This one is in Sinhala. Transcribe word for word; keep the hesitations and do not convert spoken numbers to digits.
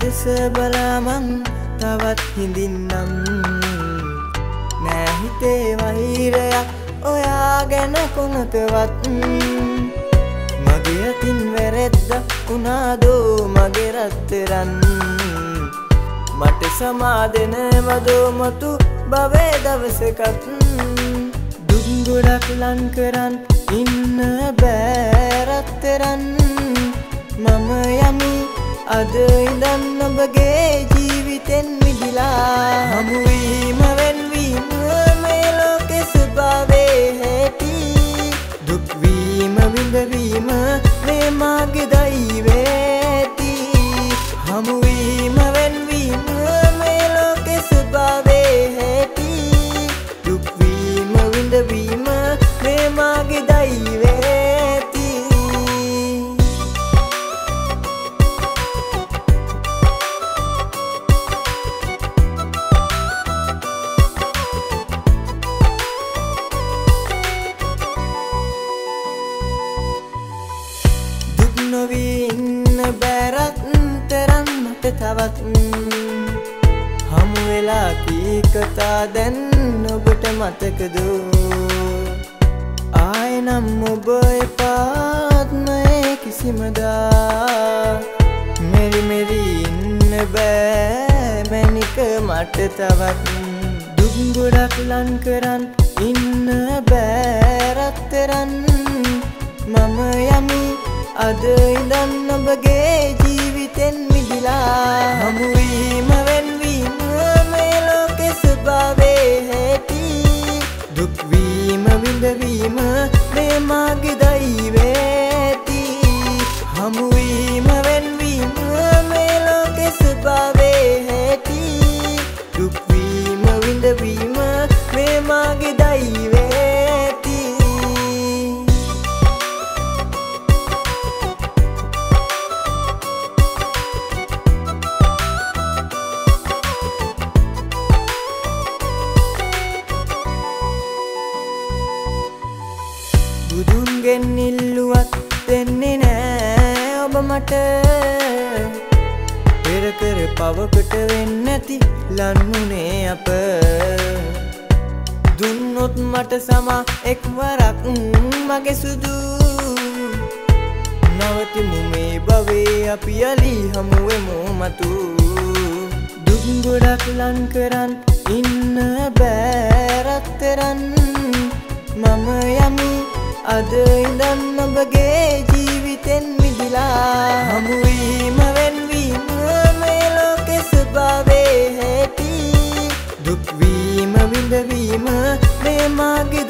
දෙස බලාමන් තවත් හිඳින්නම් නෑ හිතේ වෛරයක් ඔයා ගැන කොනකවත් මගේ අතින් වැරද්ද උනාදෝ මගේ රත්තරන් මට සමාදෙනවදෝ මතු බවේ දවසකත් දුක් ගොඩක් ලං කරන් ඉන්න බෑ රත්තරන් මම යමි අද ඉඳන් ඔබගේ ජීවිතෙන් මිදිලා හමුවීම වෙන්වීම මේ ලෝකෙ ස්වභාවේ හැටි දුක් වීම විඳවීම මේ මාගේ දෛවේ ඇති හමුවීම වෙන්වීම මේ ලෝකෙ ස්වභාවේ හැටි දුක් වීම විඳවීම මේ මාගේ දෛවේ ඇති නොවී ඉන්න බැරත් තරම් මට තවත් හමු වෙලා කී කතා දැන් ඔබට මතකදෝ ආයෙනම් ඔබ එපාත්මයේ කිසිමදා මෙරි මෙරි ඉන්න බෑ මැනික මට තවත් දුක් ගොඩක් ලං කරන් ඉන්න බෑ රත්තරන් මම යමි අද ඉඳන් ඔබගේ ජීවිතෙන් මිදිලා හමුවීම වෙන්වීම මේ ලෝකෙ ස්වභාවේ හැටි දුක් වීම විඳවීම මේ මාගේ දෛවේ ඇති හමුවීම වෙන්වීම මේ ලෝකෙ ස්වභාවේ හැටි දුක් වීම විඳවීම මේ මාගේ දෛවේ ඇති බුදුන්ගෙන් ඉල්ලුවත් දෙන්නේ නෑ ඔබ මට පෙර කර පවකට වෙන්නැති ලන්නුනේ අප දුන්නොත් මට සමා එක්වරක් මගේ සුදු නවතිමු මේ භවේ අපි යලි හමුවෙමු මතු දුක් ගොඩක් ලං කරන් ඉන්න බෑ රත්තරන් මම යමි අද ඉඳන් ඔබගේ ජීවිතෙන් මිදිලා හමුවීම වෙන්වීම මේ ලෝකෙ ස්වභාවේ හැටි දුක් වීම විඳවීම මේ මාගේ